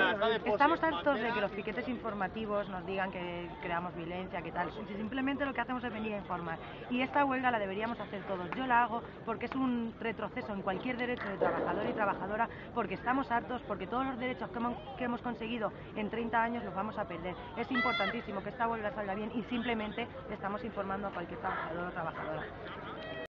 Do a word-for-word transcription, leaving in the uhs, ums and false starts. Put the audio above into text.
estamos hartos de que los piquetes informativos nos digan que creamos violencia, que tal. Simplemente lo que hacemos es venir a informar. Y esta huelga la deberíamos hacer todos. Yo la hago porque es un retroceso en cualquier derecho de trabajador y trabajadora, porque estamos hartos, porque todos los derechos que hemos, que hemos conseguido en treinta años los vamos a perder. Es importantísimo que esta huelga salga bien y simplemente estamos informando a cualquier trabajador o trabajadora.